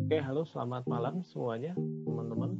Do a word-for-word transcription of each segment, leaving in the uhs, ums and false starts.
Oke, halo, selamat malam semuanya, teman-teman.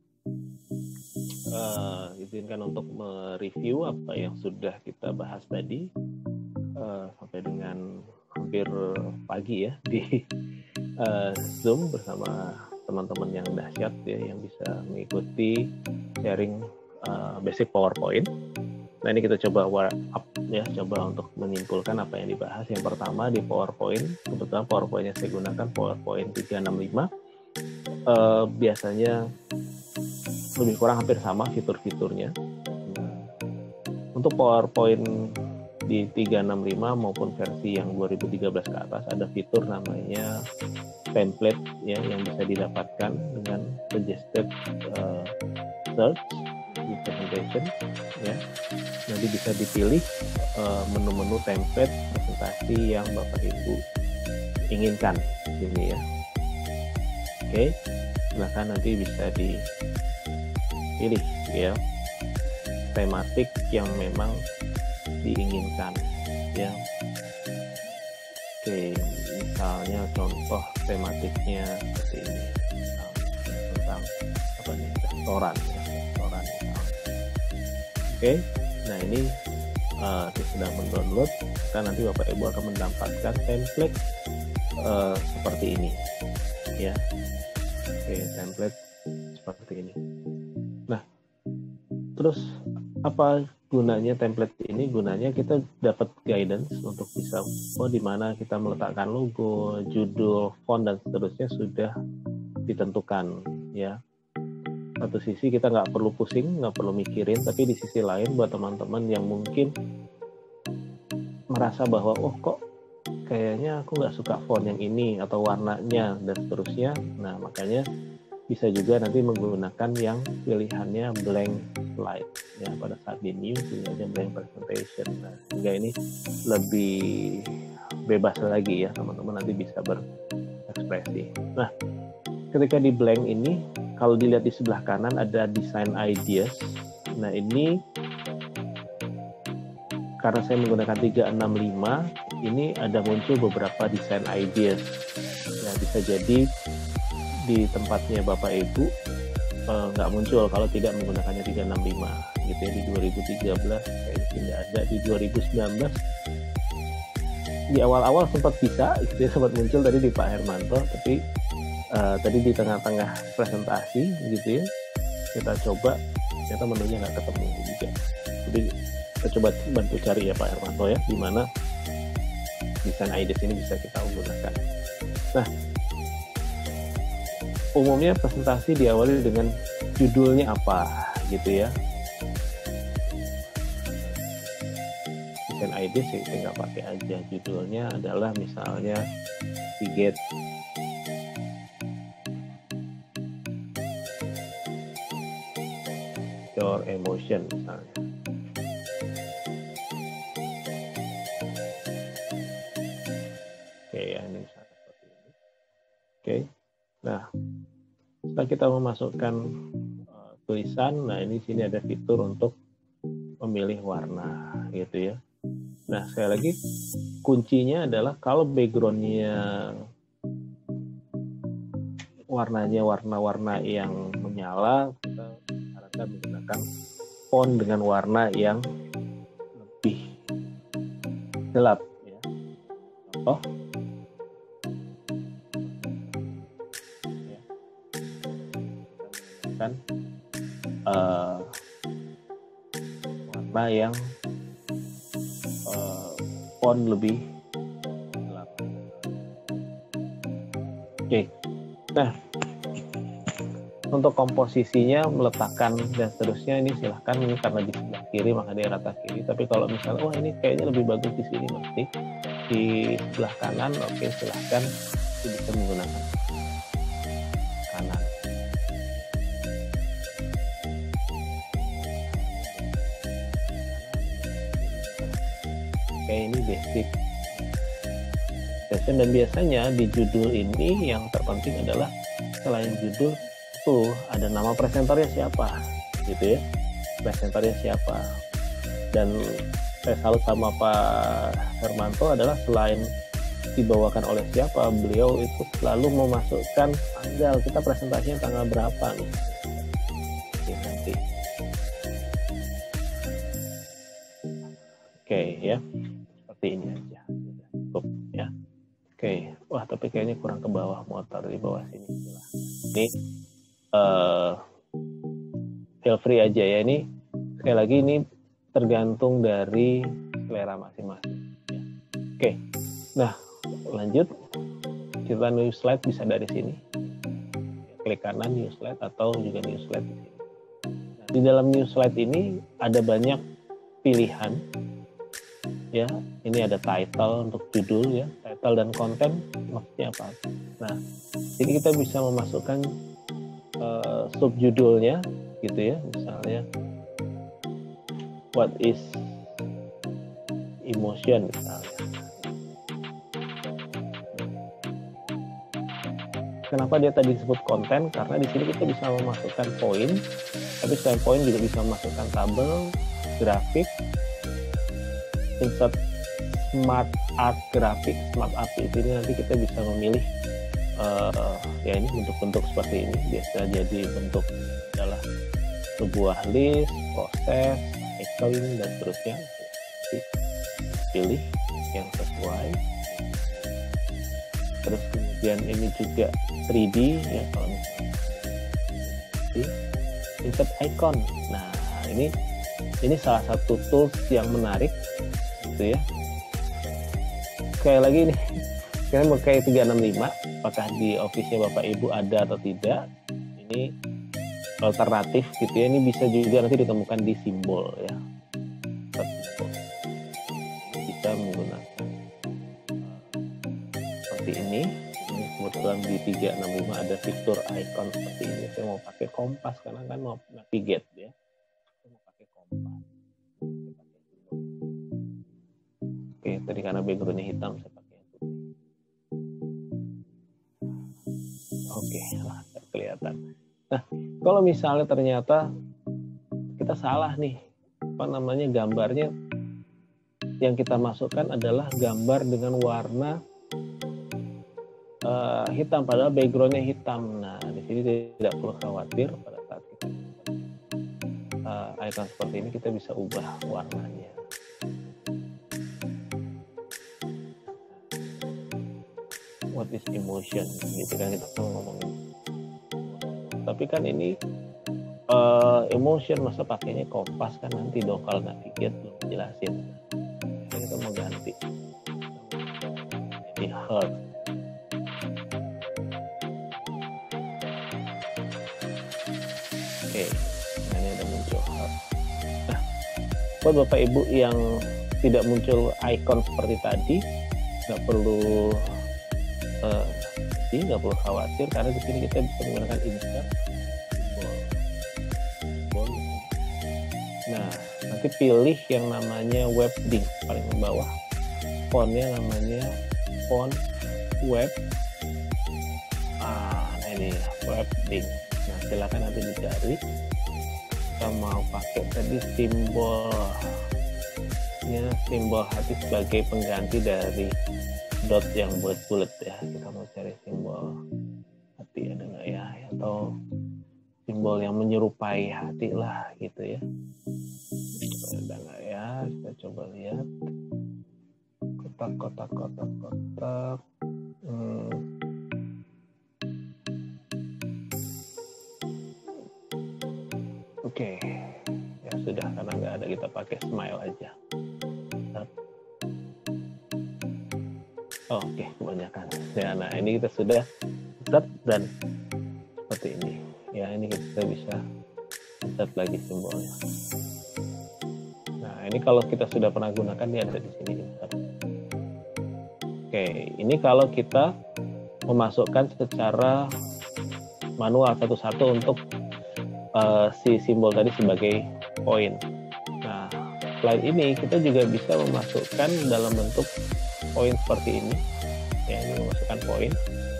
Uh, izinkan untuk mereview apa yang sudah kita bahas tadi uh, sampai dengan hampir pagi ya di uh, Zoom bersama teman-teman yang dahsyat ya, yang bisa mengikuti sharing uh, basic PowerPoint. Nah, ini kita coba warm up ya, coba untuk menyimpulkan apa yang dibahas. Yang pertama di PowerPoint, kebetulan PowerPoint yang saya gunakan PowerPoint tiga enam lima. Uh, biasanya lebih kurang hampir sama fitur-fiturnya. Nah, untuk PowerPoint di tiga enam lima maupun versi yang dua ribu tiga belas ke atas ada fitur namanya template ya, yang bisa didapatkan dengan suggested uh, search di presentation ya. Nanti bisa dipilih uh, menu-menu template presentasi yang Bapak Ibu inginkan ini ya. Oke, silakan nanti bisa dipilih ya tematik yang memang diinginkan ya. Oke, misalnya contoh tematiknya seperti ini tentang apa nih, restoran ya, restoran misalnya. Oke, nah ini uh, saya sedang mendownload, dan nanti Bapak Ibu akan mendapatkan template uh, seperti ini ya. Oke, template seperti ini. Nah, terus apa gunanya template ini? Gunanya kita dapat guidance untuk bisa, oh di mana kita meletakkan logo, judul, font dan seterusnya sudah ditentukan ya. Satu sisi kita nggak perlu pusing, nggak perlu mikirin, tapi di sisi lain buat teman-teman yang mungkin merasa bahwa oh kok kayaknya aku nggak suka font yang ini atau warnanya dan seterusnya. Nah, makanya bisa juga nanti menggunakan yang pilihannya blank slide ya, pada saat di new ini aja blank presentation. Nah, sehingga ini lebih bebas lagi ya, teman-teman nanti bisa berekspresi. Nah, ketika di blank ini, kalau dilihat di sebelah kanan ada design ideas. Nah, ini karena saya menggunakan tiga enam lima, ini ada muncul beberapa design ideas. Nah, bisa jadi di tempatnya Bapak Ibu eh, nggak muncul kalau tidak menggunakannya tiga enam lima gitu ya. Di dua ribu tiga belas kayaknya tidak ada, di dua ribu sembilan belas di awal-awal sempat bisa gitu ya, sempat muncul tadi di Pak Hermanto, tapi eh, tadi di tengah-tengah presentasi gitu ya kita coba, ternyata menunya nggak ketemu juga. Jadi kita coba bantu cari ya Pak Hermanto ya, di mana design ideas ini bisa kita gunakan. Nah, umumnya presentasi diawali dengan judulnya apa gitu ya. Design ideas sih kita nggak pakai aja, judulnya adalah misalnya Seagate Your Emotion misalnya. Oke ya, ini misalnya seperti ini. Oke, nah setelah kita memasukkan uh, tulisan, nah ini sini ada fitur untuk memilih warna gitu ya. Nah, sekali lagi kuncinya adalah kalau backgroundnya warnanya warna-warna yang menyala, kita sarankan menggunakan font dengan warna yang lebih gelap ya. Contoh kan uh, warna yang uh, font lebih gelap. Oke, nah untuk komposisinya, meletakkan dan seterusnya ini silahkan, ini karena di sebelah kiri maka di rata kiri. Tapi kalau misalnya wah ini kayaknya lebih bagus di sini, mesti di sebelah kanan, oke silahkan itu bisa menggunakan kanan. Kayak ini basic session, dan biasanya di judul ini yang terpenting adalah selain judul tuh ada nama presenternya siapa gitu ya, presenternya siapa. Dan saya salut sama Pak Hermanto adalah selain dibawakan oleh siapa, beliau itu selalu memasukkan tanggal, kita presentasinya tanggal berapa nih. Oke, nanti. Oke ya, seperti ini aja. Cukup ya. Oke, wah tapi kayaknya kurang ke bawah, motor di bawah sini. Ini uh, feel free aja ya, ini sekali lagi ini tergantung dari selera masing-masing. Ya. Oke, nah lanjut, kita new slide bisa dari sini. Klik kanan new slide atau juga new slide di sini. Nah, di dalam new slide ini ada banyak pilihan. Ya, ini ada title untuk judul ya, title dan konten maksudnya apa? Nah, ini kita bisa memasukkan uh, subjudulnya gitu ya, misalnya what is emotion misalnya. Kenapa dia tadi disebut konten? Karena di sini kita bisa memasukkan poin, tapi selain poin juga bisa memasukkan tabel, grafik, insert smart art grafik, smart art di sini nanti kita bisa memilih uh, ya ini bentuk-bentuk seperti ini, biasa jadi bentuk adalah sebuah list, proses, cycling dan seterusnya. Pilih yang sesuai. Terus kemudian ini juga three D ya, kalau misalnya insert icon. Nah ini ini salah satu tools yang menarik gitu ya. Sekali lagi nih, kita pakai tiga enam lima, apakah di office-nya Bapak Ibu ada atau tidak? Ini alternatif gitu ya, ini bisa juga nanti ditemukan di simbol ya. Bisa menggunakan seperti ini. Ini kebetulan di tiga enam lima ada fitur icon seperti ini. Saya mau pakai kompas karena kan mau navigate ya. Saya mau pakai kompas. Oke, tadi karena backgroundnya hitam saya pakai yang putih. Oke, lah kelihatan. Nah, kalau misalnya ternyata kita salah nih, apa namanya gambarnya yang kita masukkan adalah gambar dengan warna uh, hitam, padahal backgroundnya hitam. Nah, di sini tidak perlu khawatir pada saat kita uh, icon seperti ini kita bisa ubah warnanya. What is emotion? Gitu kan kita ngomongin. Tapi kan ini uh, emotion, masa pakainya kompas kan nanti dong kalau navigate belum jelasin. Jadi kita mau ganti. Jadi heart. Oke, nah ini ada muncul heart. Nah, buat Bapak Ibu yang tidak muncul icon seperti tadi, nggak perlu uh, nggak perlu khawatir karena di sini kita bisa menggunakan insert symbol. Nah, nanti pilih yang namanya webding paling bawah. Fontnya namanya font web. Ah, nah ini webding. Nah, silakan nanti dicari. Kita mau pakai tadi simbolnya, simbol hati sebagai pengganti dari dot yang buat bulat ya. Kita mau cari simbol hati ada nggak ya, atau simbol yang menyerupai hati lah gitu ya. Ada nggak ya, kita coba lihat. Kotak kotak kotak kotak hmm. Oke okay. Ya sudah, karena nggak ada kita pakai smile aja. Oh, oke, okay, kebanyakan. Ya, nah ini kita sudah set dan seperti ini. Ya, ini kita bisa set lagi simbolnya. Nah, ini kalau kita sudah pernah gunakan, dia ada di sini. Oke, okay, ini kalau kita memasukkan secara manual satu-satu untuk uh, si simbol tadi sebagai poin. Nah, selain ini kita juga bisa memasukkan dalam bentuk poin seperti ini ya, ini memasukkan poin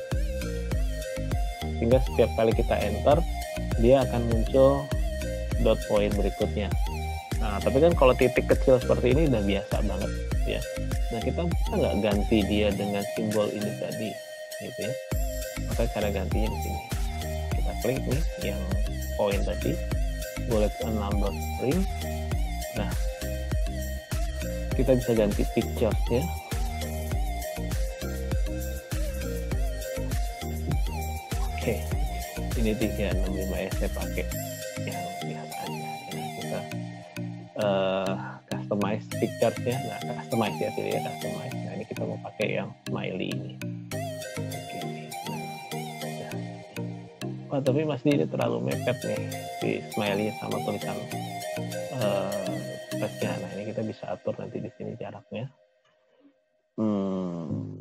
sehingga setiap kali kita enter dia akan muncul dot poin berikutnya. Nah, tapi kan kalau titik kecil seperti ini udah biasa banget ya. Nah, kita bisa nggak ganti dia dengan simbol ini tadi, gitu ya. Maka cara gantinya di sini. Kita klik nih yang poin tadi, bullet and number string. Nah, kita bisa ganti pictures-nya. Oke, ini tiga enam lima ya, saya pakai yang biasa aja. Ini kita uh, customize pictures-nya. Nah, customize ya, pilih ya customize. Nah, ini kita mau pakai yang smiley ini. Oke, nah, ya. Oh, tapi masih ini terlalu mepet nih si smiley sama tulisan uh, teksnya. Nah, ini kita bisa atur nanti di sini jaraknya. Hmm.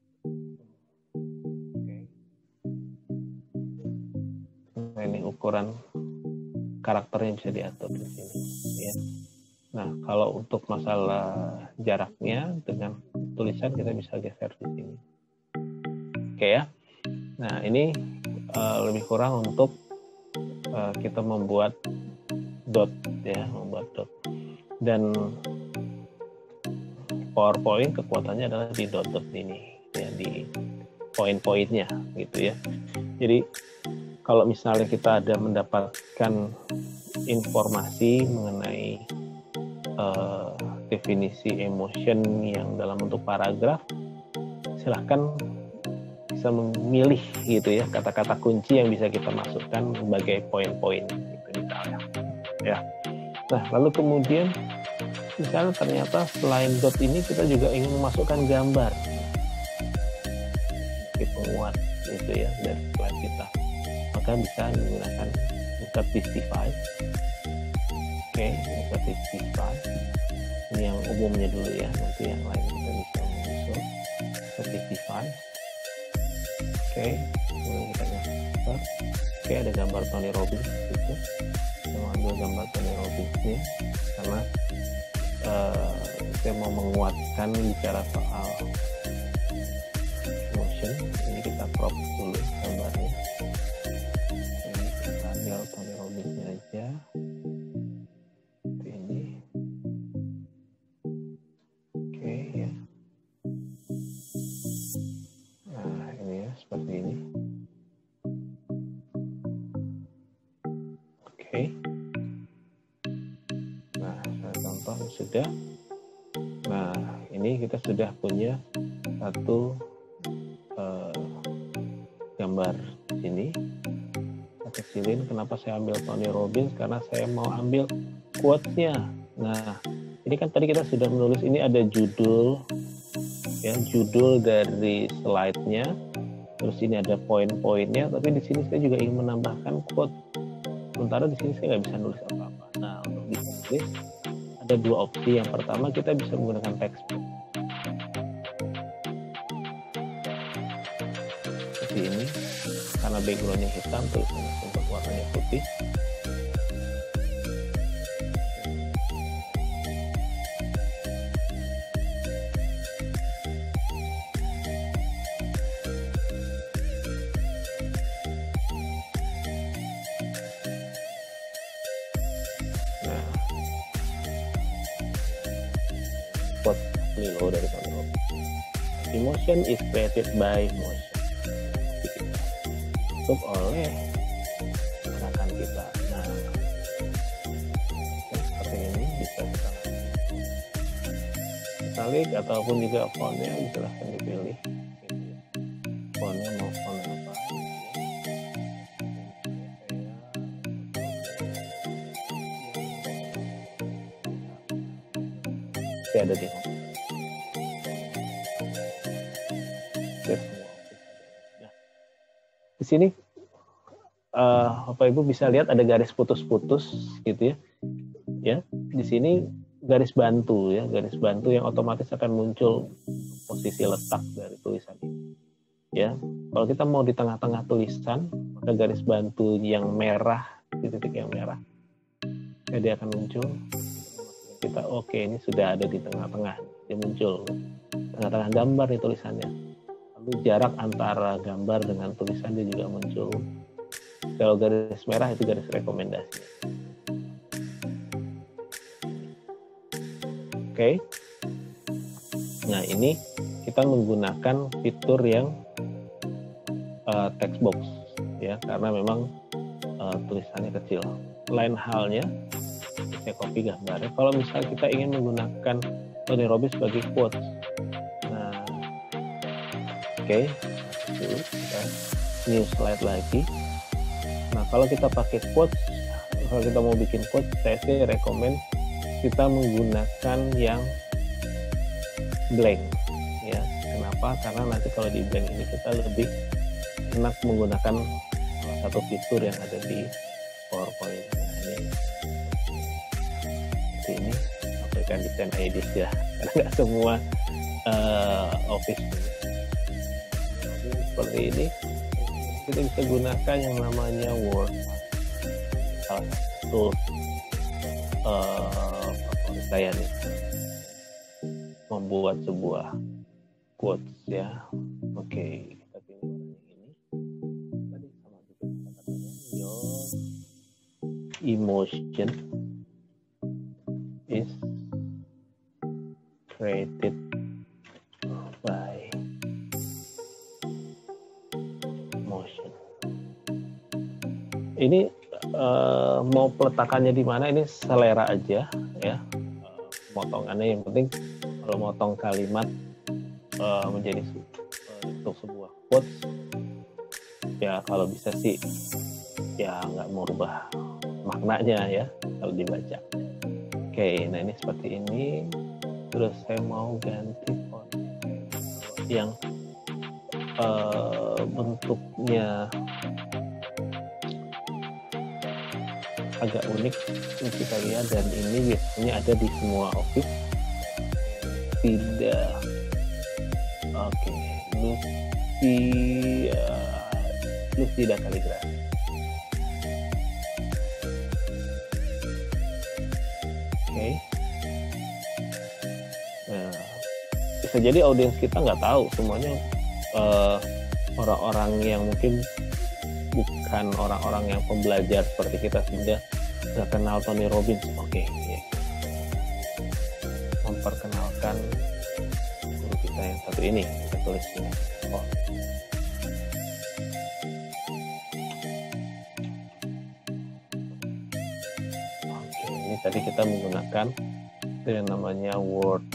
Nah, ini ukuran karakternya bisa diatur di sini. Ya. Nah, kalau untuk masalah jaraknya dengan tulisan kita bisa geser di sini. Oke ya. Nah, ini uh, lebih kurang untuk uh, kita membuat dot ya, membuat dot. Dan PowerPoint kekuatannya adalah di dot-dot ini ya, di poin-poinnya gitu ya. Jadi kalau misalnya kita ada mendapatkan informasi mengenai uh, definisi emotion yang dalam bentuk paragraf, silahkan bisa memilih gitu ya kata-kata kunci yang bisa kita masukkan sebagai poin-poin gitu misalnya ya. Nah, lalu kemudian misalnya ternyata selain dot ini kita juga ingin memasukkan gambar sebagai penguat gitu ya dari slide kita, maka bisa menggunakan Insertify. Oke, Insertify ini yang umumnya dulu ya, nanti yang lain kita bisa menyusul Insertify. Oke, kemudian kita gambar. Oke, ada gambar Tony Robbins gitu. Kita mau ambil gambar Tony Robbins nya karena uh, saya mau menguatkan bicara soal emotion. Ini kita crop dulu gambarnya. Ini kita ambil Tony Robbins nya aja. Ini. Oke ya. Nah, ini ya seperti ini. Oke. Nah, saya contoh sudah. Nah, ini kita sudah punya satu uh, gambar sini. Saya kecilin. Kenapa saya ambil Tony Robbins? Karena saya mau ambil quotes-nya. Nah, ini kan tadi kita sudah menulis, ini ada judul, ya, judul dari slide-nya. Terus ini ada poin-poinnya. Tapi di sini saya juga ingin menambahkan quote. Sementara di sini saya nggak bisa nulis apa-apa. Nah, untuk bisa nulis ada dua opsi. Yang pertama kita bisa menggunakan textbook seperti ini, karena backgroundnya hitam, tulisannya untuk warnanya putih. Nah, quote Lilo dari Tony Robbins. Emotion is created by motion. Ditutup oleh gerakan kita. Nah, seperti ini bisa kita klik ataupun juga fontnya silahkan dipilih. Fontnya mau font apa? Saya ada di sini. Di sini uh, Bapak Ibu bisa lihat ada garis putus-putus gitu ya. Ya, di sini garis bantu ya, garis bantu yang otomatis akan muncul posisi letak dari tulisan ini. Ya, kalau kita mau di tengah-tengah tulisan, maka garis bantu yang merah, titik yang merah, ya, dia akan muncul. Kita oke, okay, ini sudah ada di tengah-tengah, dia muncul tengah-tengah gambar nih tulisannya. Lalu jarak antara gambar dengan tulisan dia juga muncul. Kalau garis merah itu garis rekomendasi. Oke. Okay. Nah, ini kita menggunakan fitur yang uh, text box ya, karena memang uh, tulisannya kecil. Lain halnya saya copy gambarnya kalau misalnya kita ingin menggunakan Tony Robbins sebagai quotes. Nah, oke, okay. Kita new slide lagi. Nah, kalau kita pakai quotes, kalau kita mau bikin quotes, saya sih rekomend kita menggunakan yang blank ya. Kenapa? Karena nanti kalau di blank ini kita lebih enak menggunakan satu fitur yang ada di PowerPoint. Nah, ini seperti ini, aplikasi desain ideas ya, karena nggak semua uh, office seperti ini. Kita bisa gunakan yang namanya Word, salah satu uh, favorit saya nih, membuat sebuah quotes ya. Oke, okay, kita pilih ini. Tadi sama juga kata-katanya, your emotion is created by motion. Ini uh, mau peletakannya di mana, ini selera aja ya. Uh, potongannya yang penting kalau motong kalimat uh, menjadi uh, untuk sebuah quotes ya, kalau bisa sih ya nggak merubah maknanya ya kalau dibaca. Oke, nah ini seperti ini. Terus saya mau ganti font yang uh, bentuknya agak unik, ini kita lihat, dan ini biasanya ada di semua office. Tidak, oke, okay. Lucy, uh, Lucida Kaligrafi. Oke, okay. Nah, bisa jadi audiens kita nggak tahu semuanya uh, orang-orang yang mungkin bukan orang-orang yang pembelajar seperti kita sehingga nggak kenal Tony Robbins. Oke, okay, ya. Memperkenalkan guru kita yang satu ini, kita tulis ini. Oh. Oke, ini tadi kita menggunakan yang namanya Word.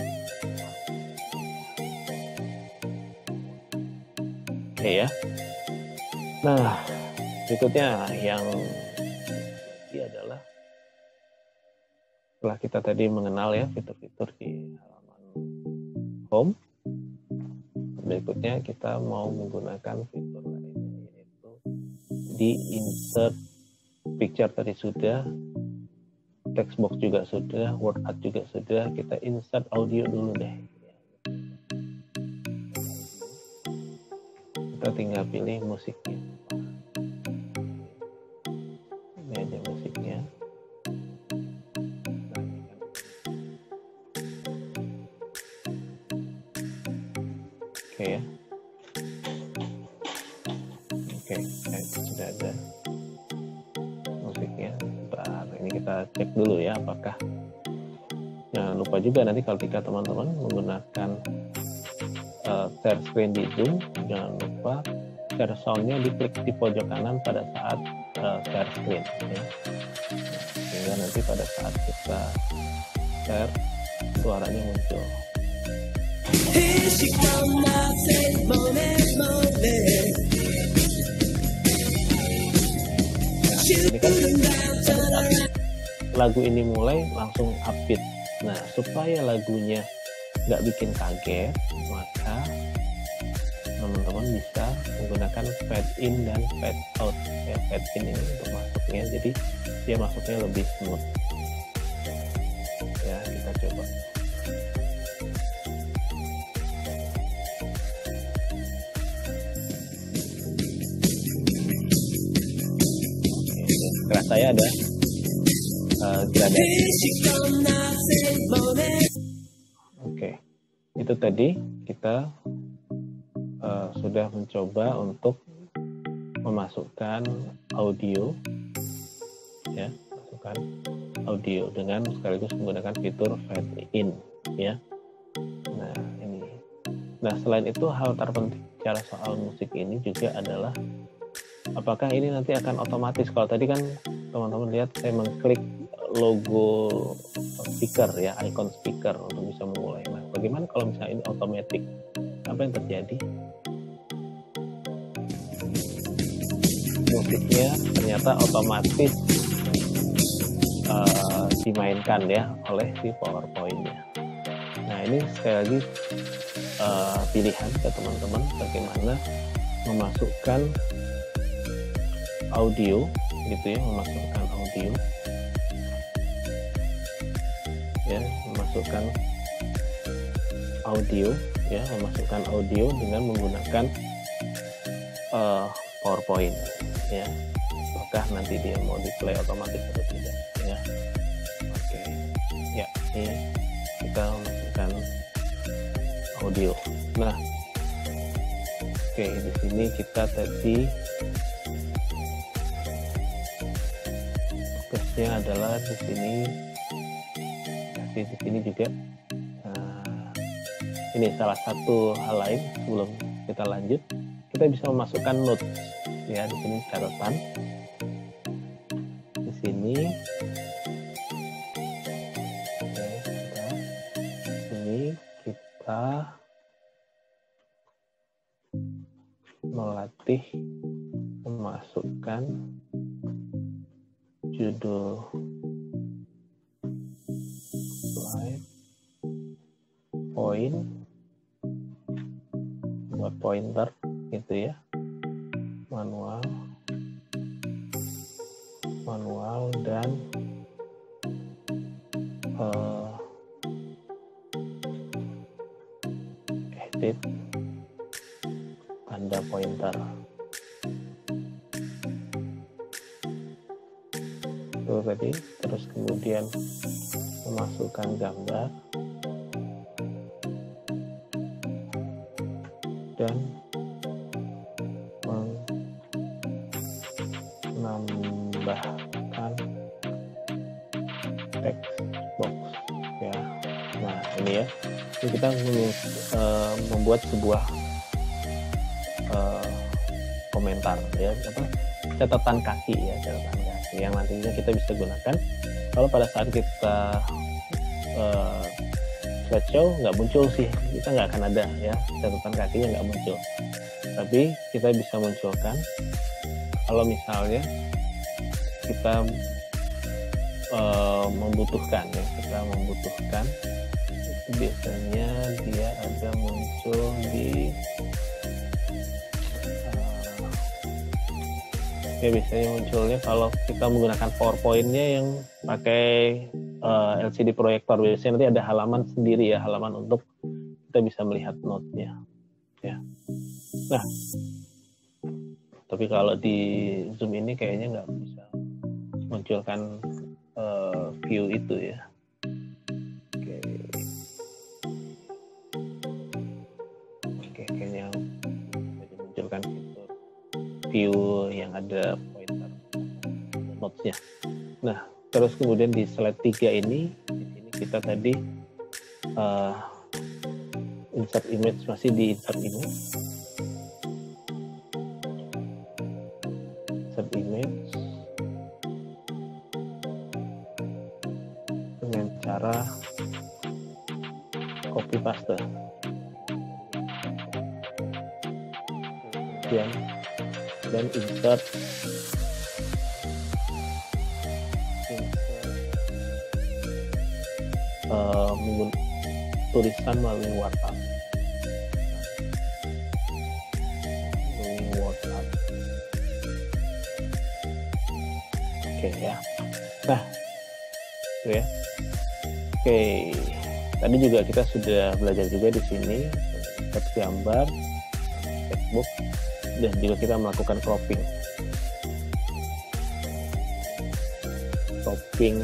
Oke ya. Nah, berikutnya yang ini adalah setelah kita tadi mengenal ya fitur-fitur di halaman home, berikutnya kita mau menggunakan fitur lainnya, yaitu di insert picture tadi sudah, text box juga sudah, word art juga sudah, kita insert audio dulu deh. Kita tinggal pilih musiknya. Ini aja musiknya. Oke ya. Oke, nah, itu sudah ada musiknya. Bentar, ini kita cek dulu ya apakah. Jangan lupa juga nanti kalau ketika teman-teman menggunakan uh, share screen di Zoom, jangan lupa share sound-nya diklik di pojok kanan pada saat uh, share screen ya. Sehingga nanti pada saat kita share suaranya muncul. Ini kan lagu ini mulai langsung upbeat. Nah, supaya lagunya nggak bikin kaget, maka teman-teman bisa menggunakan fade in dan fade out. Ya, fade in ini untuk masuknya, jadi dia masuknya lebih smooth. Ya, kita coba. Keras saya ada uh, gradasi. Oke, itu tadi kita uh, sudah mencoba untuk memasukkan audio, ya, masukkan audio dengan sekaligus menggunakan fitur fade in, ya. Nah, ini Nah, selain itu hal terpenting cara soal musik ini juga adalah apakah ini nanti akan otomatis. Kalau tadi kan teman-teman lihat saya mengklik logo speaker ya, icon speaker untuk bisa memulai. Nah, bagaimana kalau misalnya ini otomatis? Apa yang terjadi? Musiknya ternyata otomatis uh, dimainkan ya oleh si PowerPoint-nya. Nah, ini sekali lagi uh, pilihan ke teman-teman bagaimana memasukkan audio gitu ya, memasukkan audio ya, memasukkan audio ya, memasukkan audio dengan menggunakan uh, PowerPoint ya. Apakah nanti dia mau di play otomatis atau tidak ya. Oke. Ya, ini kita memasukkan audio. Nah, oke, di sini kita tadi fokusnya adalah di sini. Di sini juga nah, ini salah satu hal lain sebelum kita lanjut, kita bisa memasukkan notes ya. Di sini catatan, di sini oke, kita, ini kita melatih memasukkan judul slide, poin, buat pointer gitu ya, manual, manual dan uh, edit tanda pointer. Itu tadi, terus kemudian memasukkan gambar dan menambahkan text box ya. Nah, ini ya, ini kita uh, membuat sebuah uh, komentar ya, apa, catatan kaki ya, catatan kaki yang nantinya kita bisa gunakan kalau pada saat kita uh, slideshow nggak muncul sih, kita nggak akan ada ya, catatan kakinya nggak muncul, tapi kita bisa munculkan kalau misalnya kita uh, membutuhkan ya, kita membutuhkan itu biasanya dia ada muncul di uh, ya biasanya munculnya kalau kita menggunakan PowerPoint-nya yang pakai uh, L C D proyektor, biasanya nanti ada halaman sendiri ya, halaman untuk kita bisa melihat note-nya ya. Nah, tapi kalau di Zoom ini kayaknya nggak bisa munculkan uh, view itu ya. Oke, oke, kayaknya bisa dimunculkan fitur view yang ada pointer notes-nya. Nah, terus kemudian di slide tiga ini, di sini kita tadi uh, insert image, masih di insert image. Image dengan cara copy paste kemudian dan insert, insert uh, tulisan melalui WhatsApp melalui WhatsApp. Oke ya. Nah, itu ya. Oke. Tadi juga kita sudah belajar juga di sini insert gambar, textbook, dan juga kita melakukan cropping. Cropping.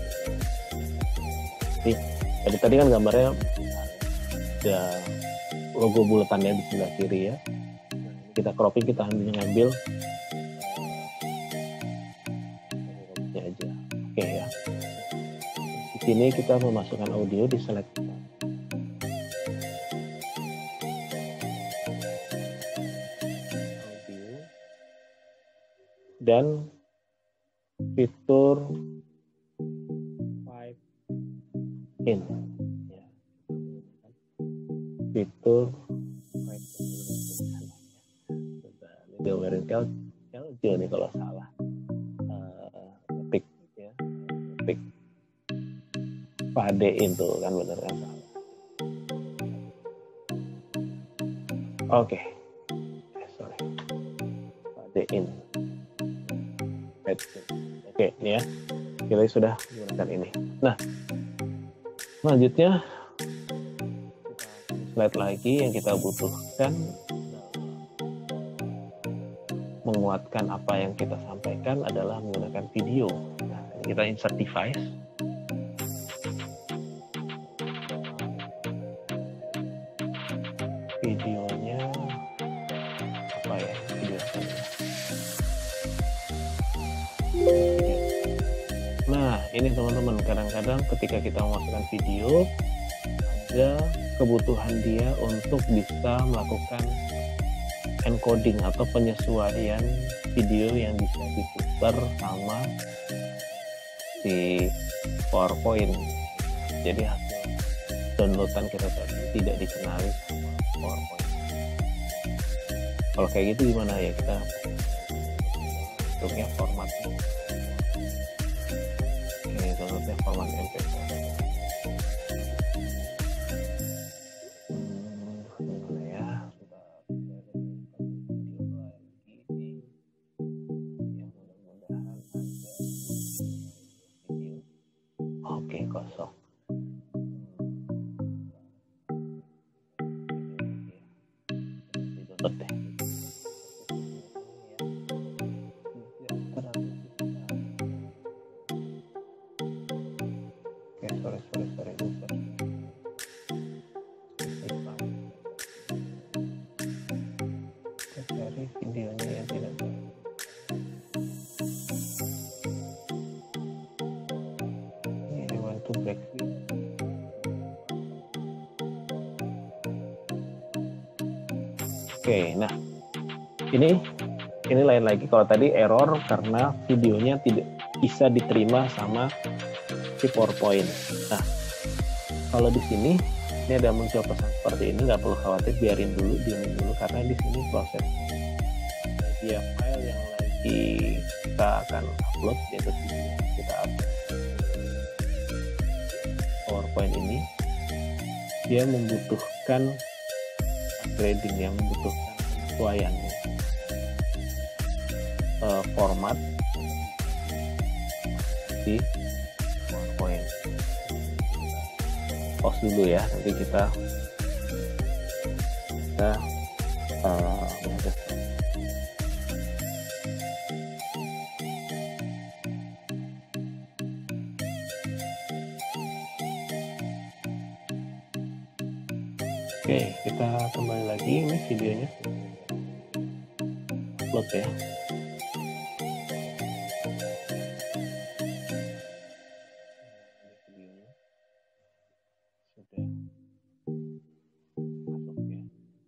Nih, tadi tadi kan gambarnya ada logo buletannya di sebelah kiri ya. Kita cropping, kita ambil ngambil aja. Oke ya. Di sini kita memasukkan audio di slide. dan fitur Five in ya. Fitur Five in ini gambarin Keljo nih kalau salah uh, ngetik ya ngetik padein tuh kan bener kan salah. Oke okay. eh, sorry padein padein oke okay, ini ya kita sudah menggunakan ini. Nah selanjutnya slide lagi yang kita butuhkan menguatkan apa yang kita sampaikan adalah menggunakan video. Nah, kita insert device. Videonya apa ya? Video apa ya? Nah, ini teman-teman, kadang-kadang ketika kita memasukkan video, ada kebutuhan dia untuk bisa melakukan encoding atau penyesuaian video yang bisa diputar sama si PowerPoint. Jadi hasil downloadan kita tadi tidak dikenali sama PowerPoint. Kalau kayak gitu gimana ya, kita bentuknya format. Oke, downloadnya format M P tiga. Kosong. Download deh. Oke, sorry, sorry, sorry, lupa. Cari videonya yang tidak to break free. Oke, nah ini ini lain lagi. Kalau tadi error karena videonya tidak bisa diterima sama si PowerPoint. Nah, kalau di sini ini ada muncul pesan seperti ini, nggak perlu khawatir, biarin dulu, diamin dulu karena di sini proses media file yang lagi kita akan upload yaitu kita upload PowerPoint ini, dia membutuhkan upgrading, yang membutuhkan penyesuaian uh, format di PowerPoint. Pause dulu ya, nanti kita kita uh, Oke, kita kembali lagi, ini videonya upload ya. Videonya sudah masuk ya.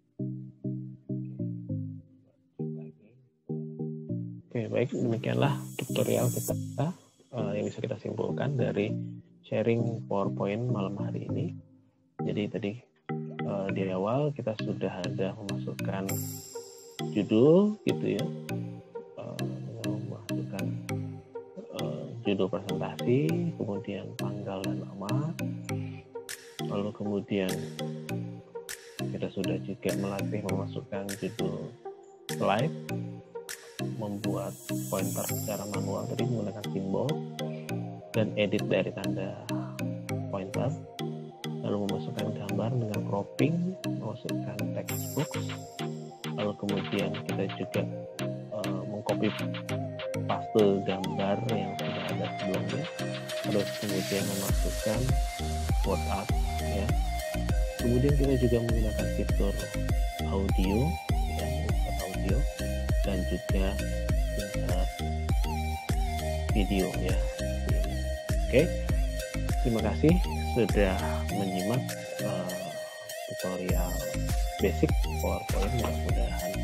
Oke, baik, demikianlah tutorial kita uh, yang bisa kita simpulkan dari sharing PowerPoint malam hari ini. Jadi tadi di awal kita sudah ada memasukkan judul gitu ya, uh, memasukkan uh, judul presentasi, kemudian tanggal dan nama, lalu kemudian kita sudah juga melatih memasukkan judul slide, membuat pointer secara manual tadi menggunakan simbol, dan edit dari tanda pointer, lalu memasukkan gambar dengan cropping, memasukkan text box, lalu kemudian kita juga uh, mengcopy paste gambar yang sudah ada sebelumnya, terus kemudian memasukkan word art ya. Kemudian kita juga menggunakan fitur audio ya, fitur audio dan juga fitur video ya. Oke, terima kasih sudah menyimak uh, tutorial basic PowerPoint. Mudah-mudahan